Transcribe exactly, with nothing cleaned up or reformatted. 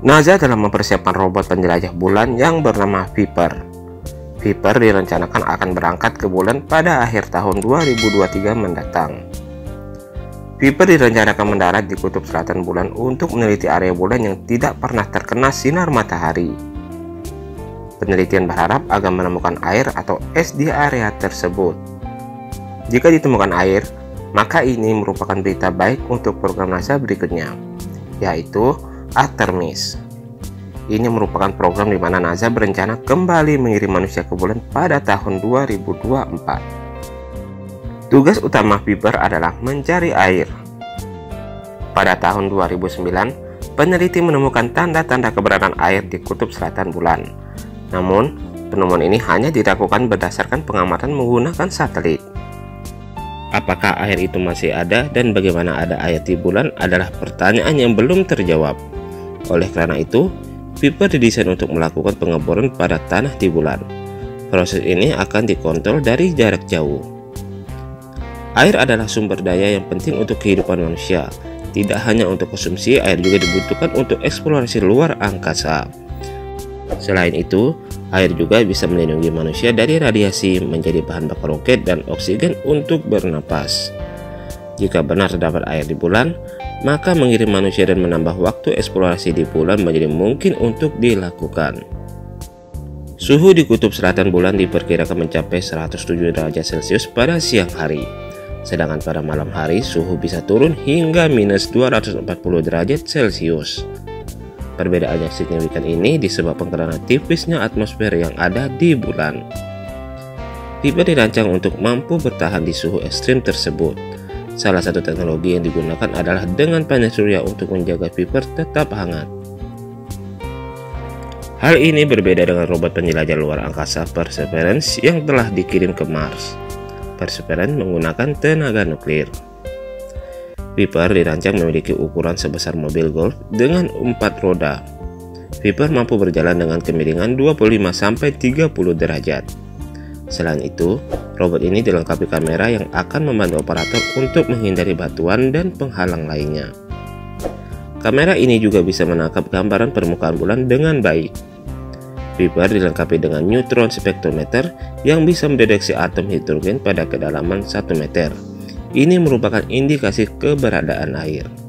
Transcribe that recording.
NASA telah mempersiapkan robot penjelajah bulan yang bernama Viper. Viper direncanakan akan berangkat ke bulan pada akhir tahun dua ribu dua puluh tiga mendatang. Viper direncanakan mendarat di kutub selatan bulan untuk meneliti area bulan yang tidak pernah terkena sinar matahari. Penelitian berharap akan menemukan air atau es di area tersebut. Jika ditemukan air, maka ini merupakan berita baik untuk program NASA berikutnya, yaitu Artemis. Ini merupakan program di mana NASA berencana kembali mengirim manusia ke bulan pada tahun dua ribu dua puluh empat. Tugas utama Viper adalah mencari air. Pada tahun dua ribu sembilan, peneliti menemukan tanda-tanda keberadaan air di kutub selatan bulan. Namun, penemuan ini hanya dilakukan berdasarkan pengamatan menggunakan satelit. Apakah air itu masih ada dan bagaimana ada air di bulan adalah pertanyaan yang belum terjawab. Oleh karena itu, Viper didesain untuk melakukan pengeboran pada tanah di bulan. Proses ini akan dikontrol dari jarak jauh. Air adalah sumber daya yang penting untuk kehidupan manusia. Tidak hanya untuk konsumsi, air juga dibutuhkan untuk eksplorasi luar angkasa. Selain itu, air juga bisa melindungi manusia dari radiasi, menjadi bahan bakar roket dan oksigen untuk bernapas. Jika benar terdapat air di bulan, maka mengirim manusia dan menambah waktu eksplorasi di bulan menjadi mungkin untuk dilakukan. Suhu di kutub selatan bulan diperkirakan mencapai seratus tujuh derajat Celcius pada siang hari. Sedangkan pada malam hari suhu bisa turun hingga minus dua ratus empat puluh derajat Celcius. Perbedaan yang signifikan ini disebabkan karena tipisnya atmosfer yang ada di bulan. Viper dirancang untuk mampu bertahan di suhu ekstrim tersebut. Salah satu teknologi yang digunakan adalah dengan panel surya untuk menjaga Viper tetap hangat. Hal ini berbeda dengan robot penjelajah luar angkasa Perseverance yang telah dikirim ke Mars. Perseverance menggunakan tenaga nuklir. Viper dirancang memiliki ukuran sebesar mobil golf dengan empat roda. Viper mampu berjalan dengan kemiringan dua puluh lima sampai tiga puluh derajat. Selain itu, robot ini dilengkapi kamera yang akan membantu operator untuk menghindari batuan dan penghalang lainnya. Kamera ini juga bisa menangkap gambaran permukaan bulan dengan baik. Viper dilengkapi dengan neutron spektrometer yang bisa mendeteksi atom hidrogen pada kedalaman satu meter. Ini merupakan indikasi keberadaan air.